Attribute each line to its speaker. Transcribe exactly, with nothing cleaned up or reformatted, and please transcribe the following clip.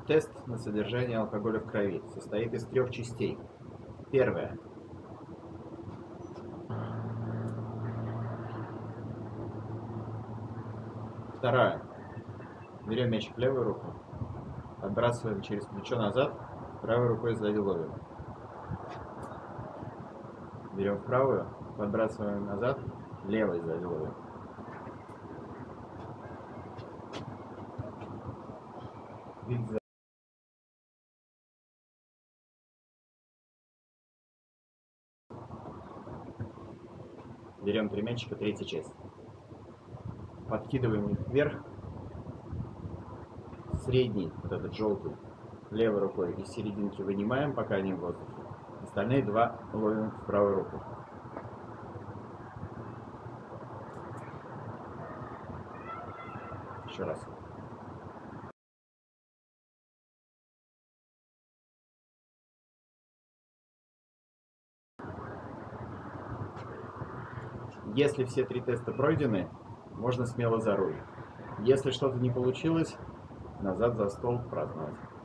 Speaker 1: Тест на содержание алкоголя в крови состоит из трех частей. Первая. Вторая. Берем мячик в левую руку, отбрасываем через плечо назад, правой рукой сзади ловим. Берем в правую, подбрасываем назад, левой сзади ловим. Берем три мячика, третья часть. Подкидываем их вверх. Средний, вот этот желтый, левой рукой из серединки вынимаем, пока они в воздухе. Остальные два ловим в правую руку. Еще раз. Если все три теста пройдены, можно смело за руль. Если что-то не получилось, назад за стол праздновать.